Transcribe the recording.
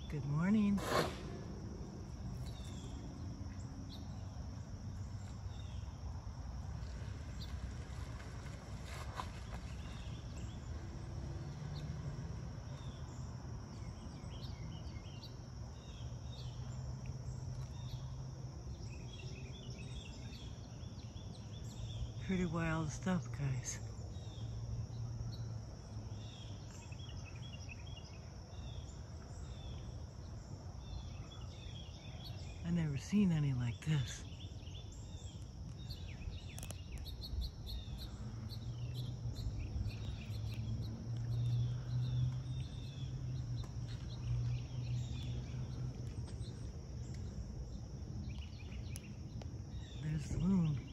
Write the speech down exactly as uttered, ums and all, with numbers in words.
Good morning. Pretty wild stuff, guys. I never seen any like this. There's the moon.